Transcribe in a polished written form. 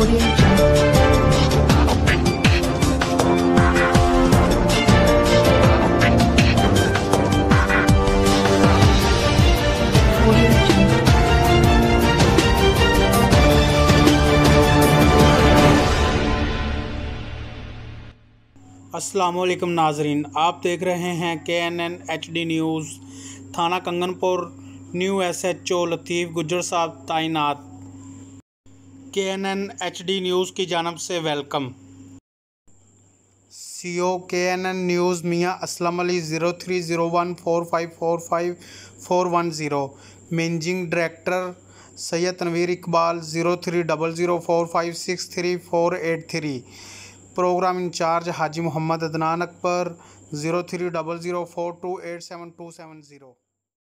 अस्सलामुअलैकुम नाजरीन, आप देख रहे हैं KNN HD न्यूज़। थाना कंगनपुर न्यू SHO लतीफ़ गुज्जर साहब تعینات। KNN HD न्यूज़ की जानब से वेलकम। CO KNN न्यूज़ मियाँ Aslam Ali 030145454410। Managing director Syed Tanveer Iqbal 030045633483। Program in-charge हाजी मोहम्मद अदनान अकबर 030042877270।